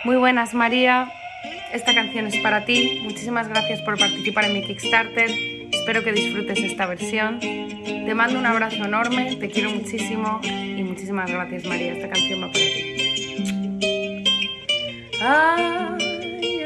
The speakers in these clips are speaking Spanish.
Muy buenas, María. Esta canción es para ti. Muchísimas gracias por participar en mi Kickstarter. Espero que disfrutes esta versión. Te mando un abrazo enorme, te quiero muchísimo y muchísimas gracias, María. Esta canción va para ti. Ay,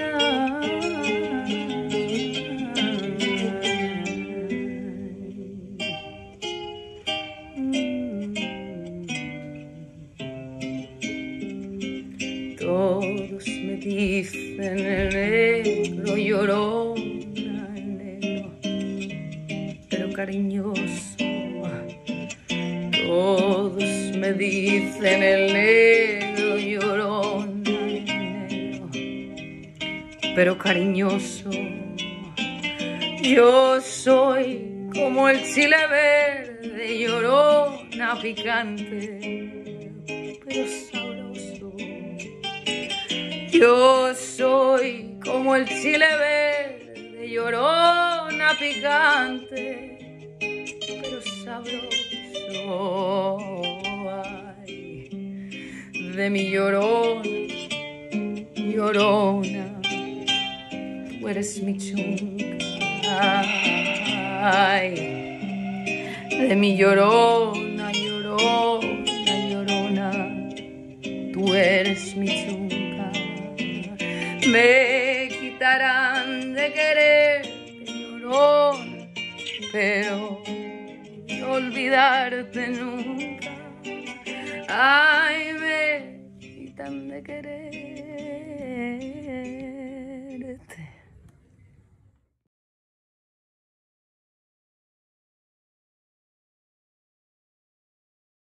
Todos me dicen el negro llorona, el negro, pero cariñoso. Todos me dicen el negro llorona, el negro, pero cariñoso. Yo soy como el chile verde, llorona, picante, pero sabroso. Yo soy como el chile verde, llorona, picante, pero sabroso. Ay, de mi llorona, llorona, tú eres mi chunca. Ay, de mi llorona, llorona, llorona, tú eres mi chunca. Me quitarán de quererte, llorona, pero de olvidarte nunca.